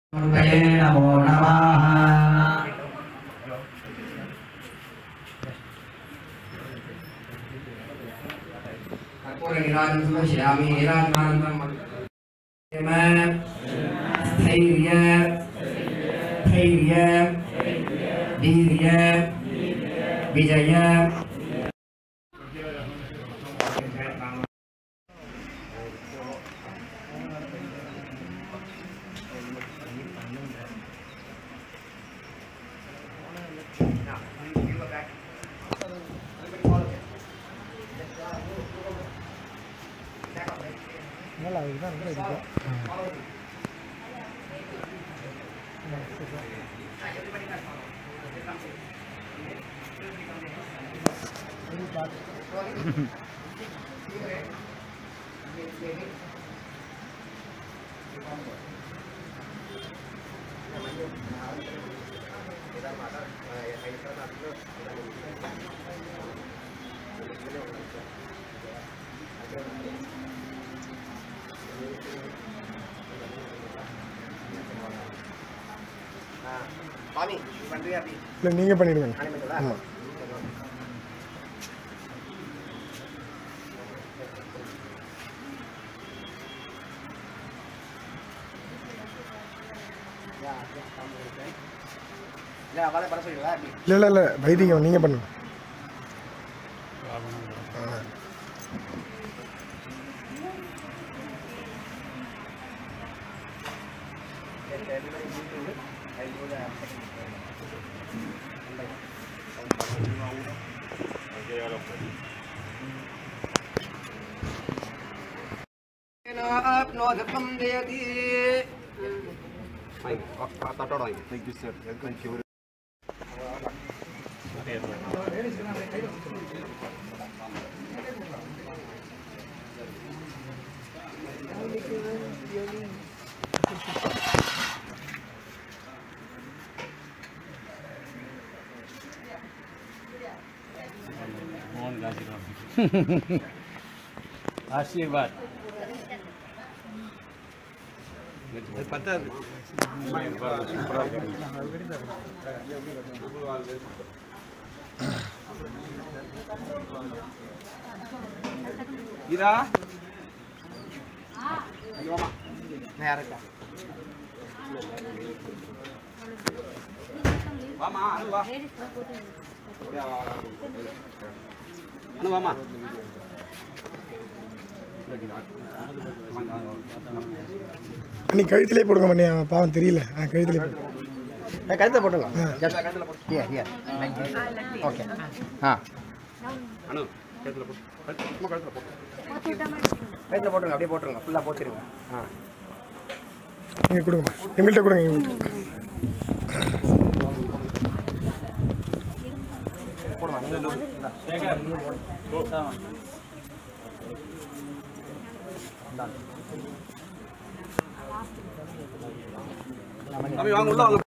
नमो नमः। कर्पूरनिराजनं समर्पयामि। निराजनानन्तरं स्थैर्य धैर्य वीर्य विजय நல்லா இதுதான் ரொம்ப இருக்கு. இல்லை நீங்கள் பண்ணிடுங்க. ஆமாம் இல்லை இல்லை இல்லை வைத்தியம் நீங்கள் பண்ணுங்க. आशीर्वाद पता इरा वामा अनुवा अनुवामा நீ கழுத்திலே போடுங்க பண்ணி பாவம் தெரியல. கழுத்திலே போடுங்க. கழுத்தை போட்டுங்க. ஓகே. கழுத்தில் போட்டுருங்க. அப்படியே போட்டுருங்க. ஃபுல்லாக போட்டுருங்க. நீங்கள் கொடுங்க. எங்கள்கிட்ட கொடுங்க. எங்கள்கிட்ட வாங்க உள்ள வாங்க.